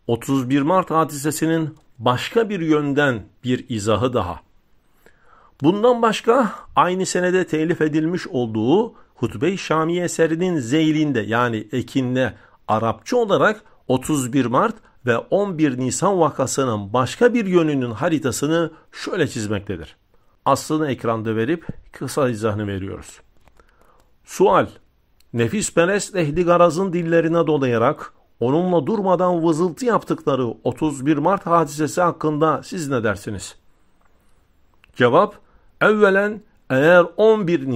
31 Mart hadisesinin başka bir yönden bir izahı daha. Bundan başka aynı senede telif edilmiş olduğu Hutbe-i Şamiye eserinin zeylinde yani ekinde Arapça olarak 31 Mart ve 11 Nisan vakasının başka bir yönünün haritasını şöyle çizmektedir. Aslını ekranda verip kısa izahını veriyoruz. Sual: nefisperest ehli garazın dillerine dolayarak onunla durmadan vızıltı yaptıkları 31 Mart hadisesi hakkında siz ne dersiniz? Cevap: evvelen eğer 11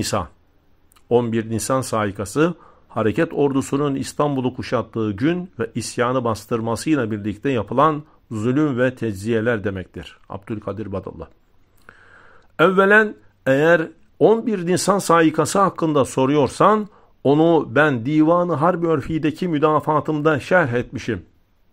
Nisan saikası hareket ordusunun İstanbul'u kuşattığı gün ve isyanı bastırmasıyla birlikte yapılan zulüm ve tecziyeler demektir. Abdülkadir Badallah. Evvelen eğer 11 Nisan saikası hakkında soruyorsan onu ben Divan-ı Harb-i Örfi'deki müdafaatımda şerh etmişim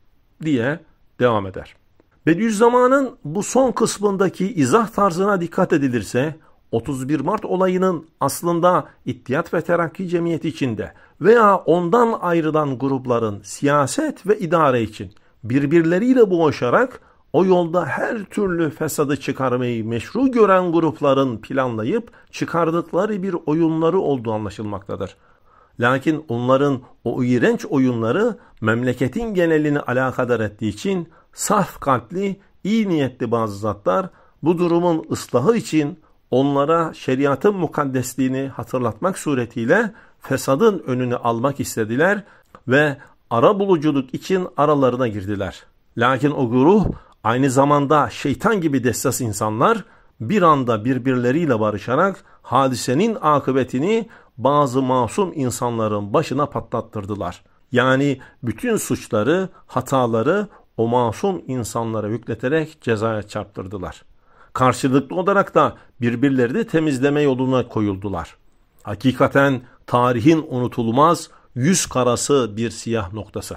diye devam eder. Bediüzzaman'ın bu son kısmındaki izah tarzına dikkat edilirse 31 Mart olayının aslında İttihat ve Terakki Cemiyeti içinde veya ondan ayrılan grupların siyaset ve idare için birbirleriyle boğuşarak o yolda her türlü fesadı çıkarmayı meşru gören grupların planlayıp çıkardıkları bir oyunları olduğu anlaşılmaktadır. Lakin onların o iğrenç oyunları memleketin genelini alakadar ettiği için saf kalpli, iyi niyetli bazı zatlar bu durumun ıslahı için onlara şeriatın mukaddesliğini hatırlatmak suretiyle fesadın önünü almak istediler ve arabuluculuk için aralarına girdiler. Lakin o güruh aynı zamanda şeytan gibi dessas insanlar bir anda birbirleriyle barışarak hadisenin akıbetini bazı masum insanların başına patlattırdılar. Yani bütün suçları, hataları o masum insanlara yükleterek cezaya çarptırdılar. Karşılıklı olarak da birbirlerini temizleme yoluna koyuldular. Hakikaten tarihin unutulmaz, yüz karası bir siyah noktası.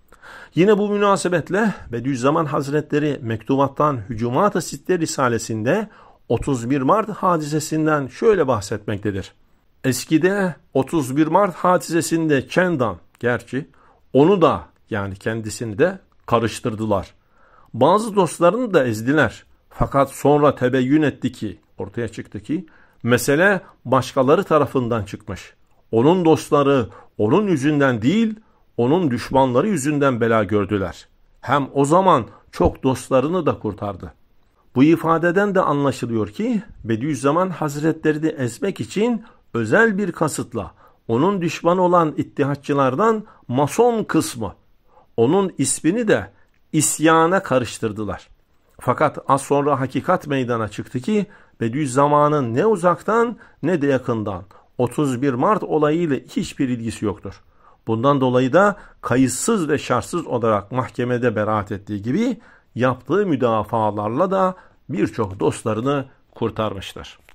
Yine bu münasebetle Bediüzzaman Hazretleri Mektubattan Hücumat-ı Sitte Risalesinde 31 Mart hadisesinden şöyle bahsetmektedir. Eskide 31 Mart hadisesinde çendan, gerçi onu da yani kendisini de karıştırdılar. Bazı dostlarını da ezdiler. Fakat sonra tebeyyün etti ki, ortaya çıktı ki mesele başkaları tarafından çıkmış. Onun dostları onun yüzünden değil, onun düşmanları yüzünden bela gördüler. Hem o zaman çok dostlarını da kurtardı. Bu ifadeden de anlaşılıyor ki Bediüzzaman Hazretlerini ezmek için özel bir kasıtla onun düşmanı olan ittihatçılardan mason kısmı onun ismini de isyana karıştırdılar. Fakat az sonra hakikat meydana çıktı ki Bediüzzaman'ın ne uzaktan ne de yakından 31 Mart olayıyla hiçbir ilgisi yoktur. Bundan dolayı da kayıtsız ve şartsız olarak mahkemede beraat ettiği gibi yaptığı müdafalarla da birçok dostlarını kurtarmıştır.